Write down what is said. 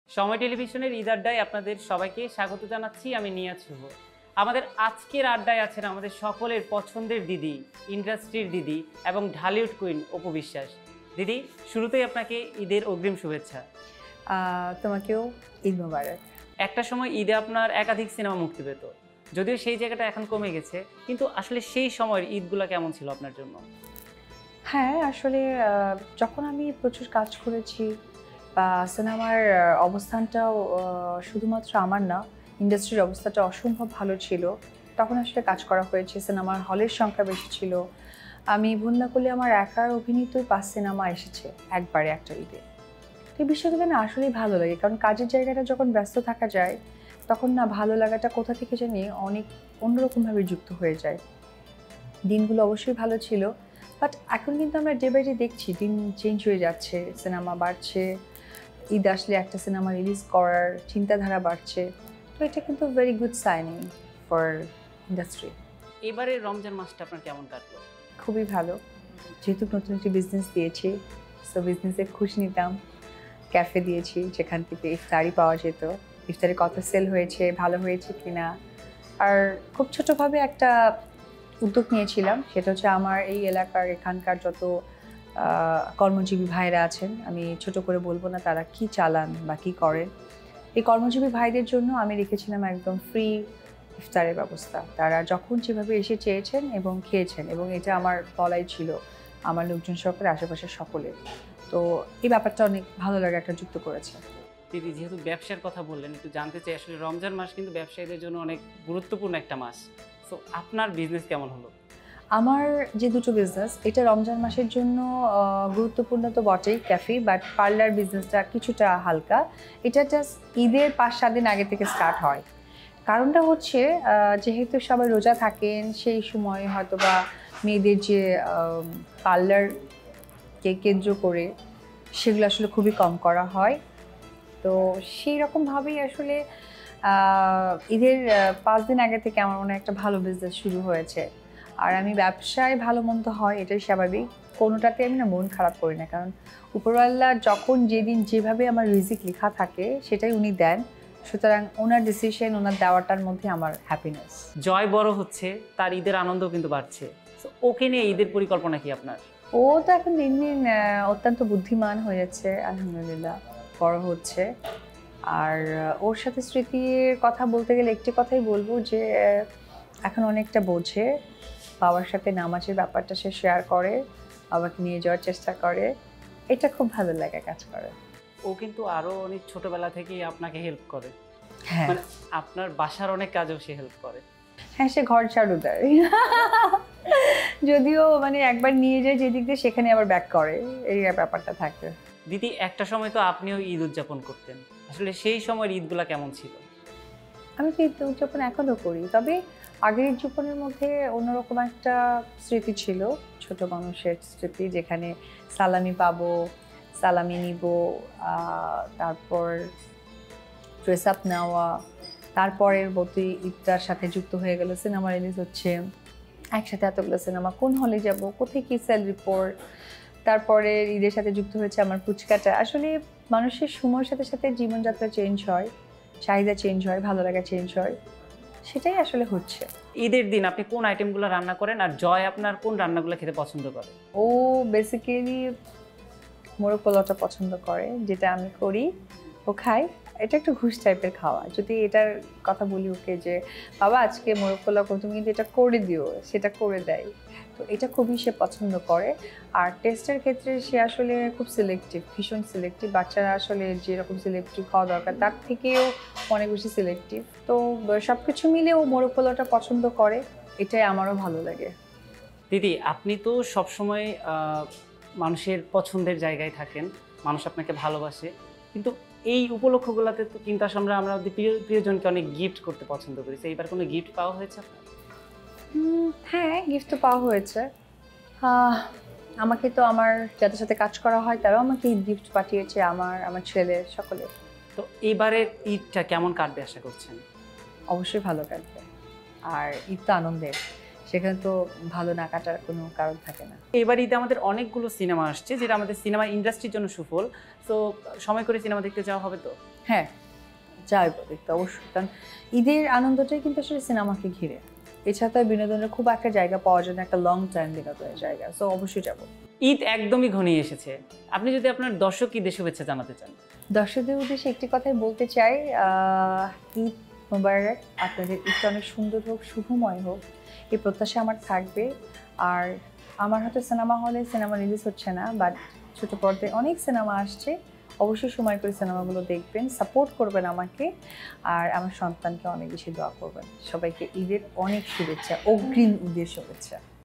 সময় টেলিভিশনের ঈদ আড্ডায় আপনাদের সবাইকে স্বাগত জানাচ্ছি। আমি নিয়াজ শুভ। আমাদের আজকের আড্ডায় আছেন আমাদের সকলের পছন্দের দিদি, ইন্ডাস্ট্রির দিদি এবং ঢালিউড কুইন অপু বিশ্বাস। দিদি, শুরুতেই আপনাকে ঈদের অগ্রিম শুভেচ্ছা। তোমাকেও ঈদ মোবারক। একটা সময় ঈদে আপনার একাধিক সিনেমা মুক্তি পেত, যদিও সেই জায়গাটা এখন কমে গেছে, কিন্তু আসলে সেই সময়ের ঈদগুলো কেমন ছিল আপনার জন্য? হ্যাঁ, আসলে যখন আমি প্রচুর কাজ করেছি বা সিনেমার অবস্থানটাও শুধুমাত্র আমার না, ইন্ডাস্ট্রির অবস্থাটা অসম্ভব ভালো ছিল, তখন আসলে কাজ করা হয়েছে। সিনেমার হলের সংখ্যা বেশি ছিল। আমি ভুল না করলে আমার একার অভিনীতই 5 সিনেমা এসেছে একবারে একটা ঈদে। তো এই বিষয়গুলো না আসলেই ভালো লাগে, কারণ কাজের জায়গাটা যখন ব্যস্ত থাকা যায় তখন না ভালো লাগাটা কোথা থেকে জানি অনেক অন্যরকমভাবে যুক্ত হয়ে যায়। দিনগুলো অবশ্যই ভালো ছিল, বাট এখন কিন্তু আমরা ডে বাই ডে দেখছি দিন চেঞ্জ হয়ে যাচ্ছে, সিনেমা বাড়ছে, ঈদ আসলে একটা সিনেমা রিলিজ করার চিন্তাধারা বাড়ছে। তো এটা কিন্তু very good signing for industry. এবারে রমজান মাসটা আপনার কেমন কাটলো? খুবই ভালো, যেহেতু নতুন একটি বিজনেস দিয়েছি, সো বিজনেসে খুশি নিতাম। ক্যাফে দিয়েছি যেখান থেকে ইফতারি পাওয়া যেত, ইফতারি কত সেল হয়েছে, ভালো হয়েছে কিনা। আর খুব ছোটোভাবে একটা উদ্যোগ নিয়েছিলাম, সেটা হচ্ছে আমার এই এলাকার এখানকার যত কর্মজীবী ভাইরা আছেন, আমি ছোট করে বলবো না তারা কি চালান বা কী করেন, এই কর্মজীবী ভাইদের জন্য আমি রেখেছিলাম একদম ফ্রি ইফতারের ব্যবস্থা। তারা যখন যেভাবে এসে চেয়েছেন এবং খেয়েছেন, এবং এটা আমার বলাই ছিল আমার লোকজন সকলে, আশেপাশের সকলে। তো এই ব্যাপারটা অনেক ভালো লাগে, একটা যুক্ত করেছে। দিদি, যেহেতু ব্যবসার কথা বললেন, একটু জানতে চাই আসলে রমজান মাস কিন্তু ব্যবসায়ীদের জন্য অনেক গুরুত্বপূর্ণ একটা মাস। সো আপনার বিজনেস কেমন হলো? আমার যে দুটো বিজনেস, এটা রমজান মাসের জন্য গুরুত্বপূর্ণ তো বটেই ক্যাফে, বাট পার্লার বিজনেসটা কিছুটা হালকা। এটা জাস্ট ঈদের 5-7 দিন আগে থেকে স্টার্ট হয়। কারণটা হচ্ছে যেহেতু সবাই রোজা থাকেন, সেই সময় হয়তো বা মেয়েদের যে পার্লারকে কেন্দ্র করে সেগুলো আসলে খুবই কম করা হয়। তো সেই রকমভাবেই আসলে ঈদের 5 দিন আগে থেকে আমার মনে হয় একটা ভালো বিজনেস শুরু হয়েছে। আর আমি ব্যবসায় ভালো মন্দ হয় এটাই স্বাভাবিক, কোনোটাতে আমি না মন খারাপ করি না, কারণ উপরওয়ালা যখন যেদিন যেভাবে আমার রিজিক লেখা থাকে সেটাই উনি দেন। সুতরাং ওনার ডিসিশন, ওনার দেওয়াটার মধ্যে আমার হ্যাপিনেস। জয় বড় হচ্ছে, তার ঈদের আনন্দ কিন্তু বাড়ছে। সো ওকে নিয়ে ঈদের পরিকল্পনা কি আপনার? ও তো এখন দিন দিন অত্যন্ত বুদ্ধিমান হয়ে যাচ্ছে, আলহামদুলিল্লাহ, বড় হচ্ছে। আর ওর সাথে স্মৃতির কথা বলতে গেলে একটি কথাই বলবো যে এখন অনেকটা বোঝে, বাবার সাথে নামাজের ব্যাপারটা সে শেয়ার করে, বাবাকে নিয়ে যাওয়ার চেষ্টা করে, এটা খুব ভালো লাগে কাজ করে। ও কিন্তু আরো অনেক ছোটবেলা থেকেই আপনাকে হেল্প করে, হ্যাঁ মানে আপনার বাসার অনেক কাজেও সে হেল্প করে। হ্যাঁ, সে ঘর ঝাড়ু দেয় যদিও মানে একবার নিয়ে যায় যেদিক দিয়ে সেখানে আবার ব্যাক করে, এই ব্যাপারটা থাকে। দিদি, একটা সময় তো আপনিও ঈদ উদযাপন করতেন, আসলে সেই সময়ের ঈদগুলা কেমন ছিল? আমি তো ঈদ উদযাপন এখনও করি, তবে আগের উদযাপনের মধ্যে অন্যরকম একটা স্মৃতি ছিল, ছোট মানুষের স্মৃতি, যেখানে সালামি পাবো, সালামি নিব, তারপর ড্রেস আপ নেওয়া, তারপরের প্রতি ঈদটার সাথে যুক্ত হয়ে গেল সিনেমা রিলিজ হচ্ছে, একসাথে এতগুলো সিনেমা, কোন হলে যাব, কোথায় কী সেল রিপোর্ট, তারপরে ঈদের সাথে যুক্ত হয়েছে আমার ফুচকাটা। আসলে মানুষের সময়ের সাথে সাথে জীবনযাত্রা চেঞ্জ হয়, চাহিদা চেঞ্জ হয়, ভালো লাগা চেঞ্জ হয়, সেটাই আসলে হচ্ছে। ঈদের দিন আপনি কোন আইটেমগুলো রান্না করেন, আর জয় আপনার কোন রান্নাগুলো খেতে পছন্দ করে? ও বেসিক্যালি মোরগ পোলাওটা পছন্দ করে, যেটা আমি করি, ও খায়। এটা একটু ঘুষ টাইপের খাওয়া, যদি এটার কথা বলি ওকে যে বাবা আজকে মোরগ পোলাও করো, তুমি কিন্তু এটা করে দিও, সেটা করে দেয়। তো এটা খুবই সে পছন্দ করে। আর টেস্টের ক্ষেত্রে সে আসলে খুব সিলেক্টিভ, ভীষণ সিলেক্টিভ। বাচ্চারা আসলে যেরকম সিলেক্টিভ খাওয়া দরকার তার থেকেও অনেক বেশি সিলেক্টিভ। তো সব কিছু মিলে ও মোরগ পোলাওটা পছন্দ করে, এটাই আমারও ভালো লাগে। দিদি, আপনি তো সবসময় মানুষের পছন্দের জায়গায় থাকেন, মানুষ আপনাকে ভালোবাসে, কিন্তু এই উপলক্ষগুলোতে তো কিন্তু আসলে আমরা আমাদের প্রিয়জনকে অনেক গিফট করতে পছন্দ করি। এইবার কোনো গিফট পাওয়া হয়েছে আপনার? হ্যাঁ, গিফট তো পাওয়া হয়েছে। আমাকে তো আমার যাদের সাথে কাজ করা হয় তারাও আমাকে ঈদ গিফট পাঠিয়েছে, আমার ছেলে, সকলে। তো এবারের ঈদটা কেমন কাটবে আশা করছেন? অবশ্যই ভালো কাটবে। আর ঈদ তো আনন্দের, সেখানে তো ভালো না কাটার কোনো কারণ থাকে না। এবার ঈদে আমাদের অনেকগুলো সিনেমা আসছে, যেটা আমাদের সিনেমা ইন্ডাস্ট্রির জন্য সুফল। তো সময় করে সিনেমা দেখতে যাওয়া হবে তো? হ্যাঁ, যাইবো দেখতে অবশ্যই, কারণ ঈদের আনন্দটাই কিন্তু আসলে সিনেমাকে ঘিরে। এছাড়া তো আর বিনোদনের খুব একটা জায়গা পাওয়া যায় না, একটা লং টাইম বিনোদনের জায়গা, সো অবশ্যই যাবো। ঈদ একদমই ঘনিয়ে এসেছে, আপনি যদি আপনার দর্শক ঈদের শুভেচ্ছা জানাতে চান। দর্শকদের উদ্দেশ্যে একটি কথাই বলতে চাই, ঈদ মোবারক, আপনাদের ঈদটা অনেক সুন্দর হোক, শুভময় হোক, এই প্রত্যাশা আমার থাকবে। আর আমার হয়তো সিনেমা হলে সিনেমা রিলিজ হচ্ছে না, বাট ছোটো পর্দায় অনেক সিনেমা আসছে, অবশ্যই সময় করে সিনেমাগুলো দেখবেন, সাপোর্ট করবেন আমাকে, আর আমার সন্তানকে অনেক বেশি দোয়া করবেন। সবাইকে ঈদের অনেক শুভেচ্ছা, অগ্রিম ঈদের শুভেচ্ছা।